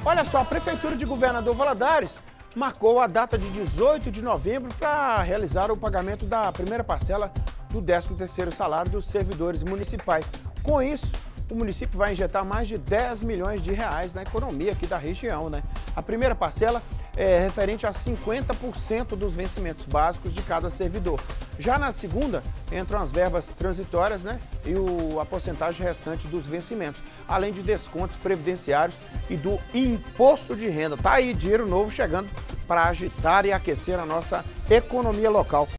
Olha só, a Prefeitura de Governador Valadares marcou a data de 18 de novembro para realizar o pagamento da primeira parcela do 13º salário dos servidores municipais. Com isso, o município vai injetar mais de 10 milhões de reais na economia aqui da região, né? A primeira parcela é referente a 50% dos vencimentos básicos de cada servidor. Já na segunda, entram as verbas transitórias, né? E a porcentagem restante dos vencimentos, além de descontos previdenciários e do imposto de renda. Tá aí dinheiro novo chegando para agitar e aquecer a nossa economia local.